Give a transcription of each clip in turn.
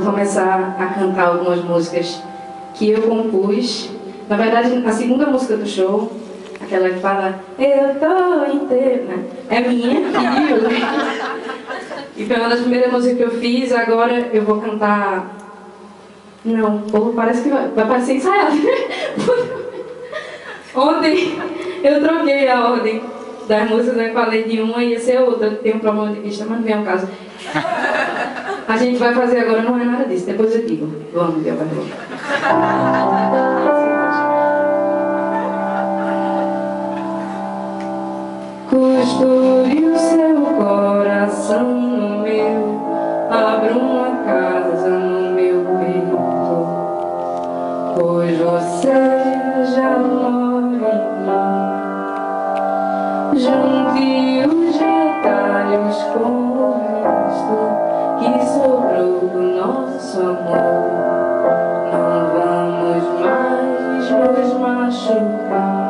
começar a cantar algumas músicas que eu compus. Na verdade, a segunda música do show, aquela que fala eu tô inteira, é minha, viu? E foi uma das primeiras músicas que eu fiz. Agora eu vou cantar... Não, o povo parece que vai parecer ensaiado. Ontem eu troquei a ordem das músicas, eu falei de uma e ia ser outra. Tem um problema de vista, mas não é o caso. A gente vai fazer agora, não é nada disso, depois eu digo. Vamos ver, vai. Costure o seu coração no meu, abra uma casa no meu peito, pois você já mora em mim. Junte os retalhos com o resto que sobrou do nosso amor. Não vamos mais nos machucar.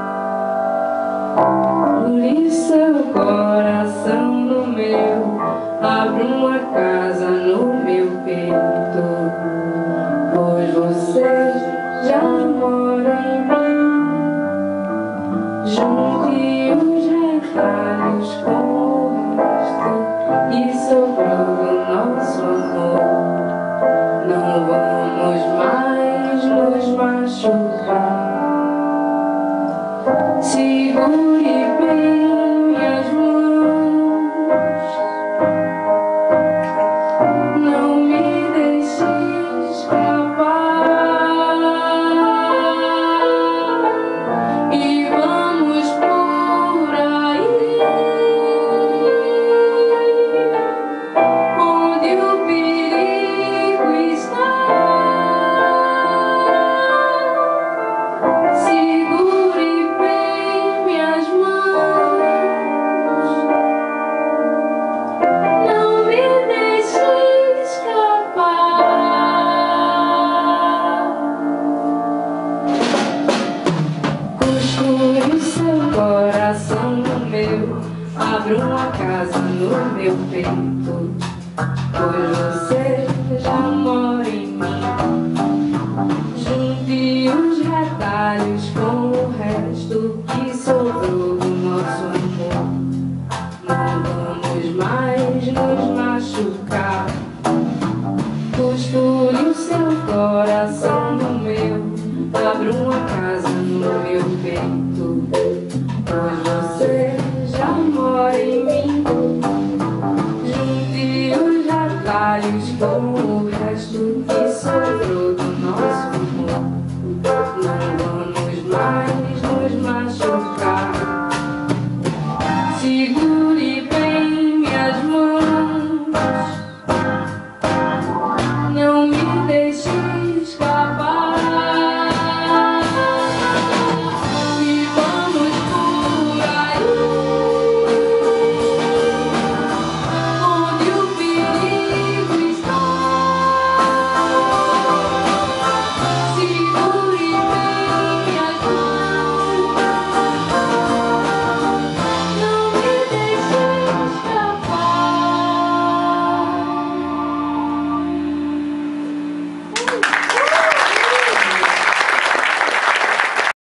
Por seu coração no meu, abra uma casa no meu peito, pois você já mora em mim. Junte os retalhos com o resto que sobrou do nosso amor. Não vamos mais nos machucar. Segure bem minhas mãos, não me deixe escapar, e vamos por aí, onde o perigo está. Segure bem minhas mãos, não me deixe escapar. Costure o seu coração no meu, abra uma casa no meu peito, pois você já mora em mim. Junte os retalhos com o resto que sobrou do nosso amor. Não vamos mais nos machucar. Costure o seu coração no meu, abra uma casa no meu peito, pois você já mora em mim. Junte os retalhos com o resto que sobrou do nosso amor. Não vamos mais nos machucar. Segura